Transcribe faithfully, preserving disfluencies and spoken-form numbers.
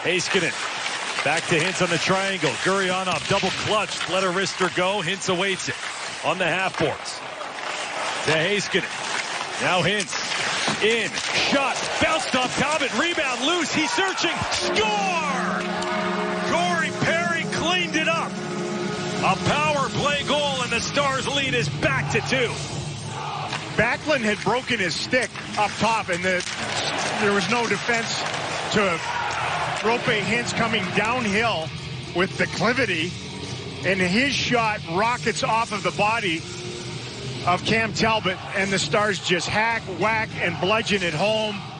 Heiskanen back to Hintz on the triangle. Gurianov double clutch. Let her wrister go. Hintz awaits it on the half boards. To Heiskanen. Now Hintz. In. Shot. Bounced off Talbot. Rebound loose. He's searching. Score! Corey Perry cleaned it up. A power play goal, and the Stars' lead is back to two. Backlund had broken his stick up top, and the, there was no defense to Roope Hintz coming downhill with declivity, and his shot rockets off of the body of Cam Talbot, and the Stars just hack, whack, and bludgeon it home.